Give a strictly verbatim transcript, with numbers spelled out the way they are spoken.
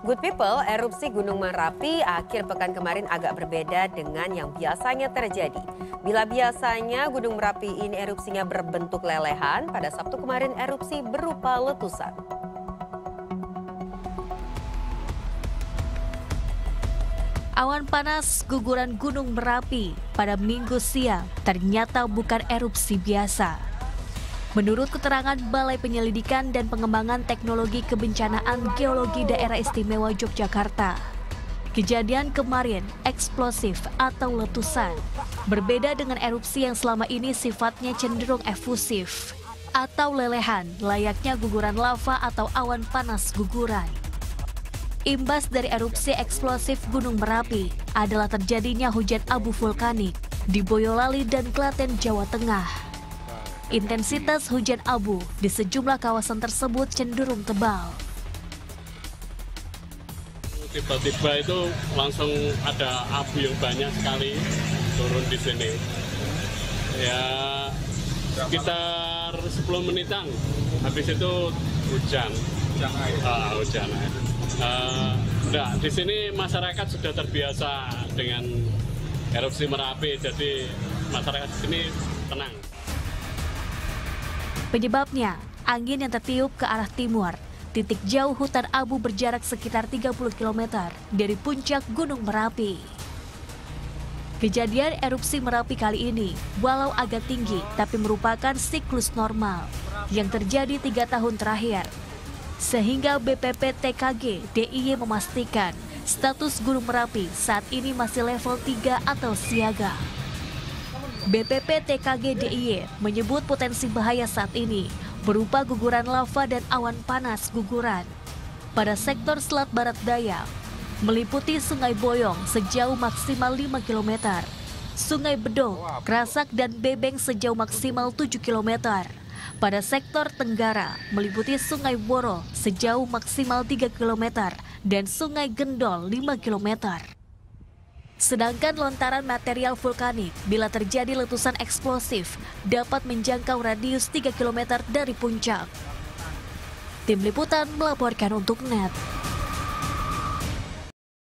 Good people, erupsi Gunung Merapi akhir pekan kemarin agak berbeda dengan yang biasanya terjadi. Bila biasanya Gunung Merapi ini erupsinya berbentuk lelehan, pada Sabtu kemarin erupsi berupa letusan. Awan panas guguran Gunung Merapi pada Minggu siang ternyata bukan erupsi biasa. Menurut keterangan Balai Penyelidikan dan Pengembangan Teknologi Kebencanaan Geologi Daerah Istimewa Yogyakarta, kejadian kemarin eksplosif atau letusan, berbeda dengan erupsi yang selama ini sifatnya cenderung efusif atau lelehan layaknya guguran lava atau awan panas guguran. Imbas dari erupsi eksplosif Gunung Merapi adalah terjadinya hujan abu vulkanik di Boyolali dan Klaten, Jawa Tengah. Intensitas hujan abu di sejumlah kawasan tersebut cenderung tebal. Tiba-tiba itu langsung ada abu yang banyak sekali turun di sini. Ya sekitar sepuluh menitan, habis itu hujan. Ah, hujan. Uh, nah, di sini masyarakat sudah terbiasa dengan erupsi Merapi, jadi masyarakat di sini tenang. Penyebabnya, angin yang tertiup ke arah timur, titik jauh hutan abu berjarak sekitar tiga puluh kilometer dari puncak Gunung Merapi. Kejadian erupsi Merapi kali ini, walau agak tinggi, tapi merupakan siklus normal yang terjadi tiga tahun terakhir. Sehingga B P P T K G D I Y memastikan status Gunung Merapi saat ini masih level tiga atau siaga. B P P T K G D I Y menyebut potensi bahaya saat ini berupa guguran lava dan awan panas guguran pada sektor Selat Barat Daya, meliputi Sungai Boyong sejauh maksimal lima kilometer, Sungai Bedong, Krasak dan Bebeng sejauh maksimal tujuh kilometer. Pada sektor Tenggara, meliputi Sungai Woro sejauh maksimal tiga kilometer dan Sungai Gendol lima kilometer. Sedangkan lontaran material vulkanik bila terjadi letusan eksplosif dapat menjangkau radius tiga kilometer dari puncak. Tim Liputan melaporkan untuk N E T.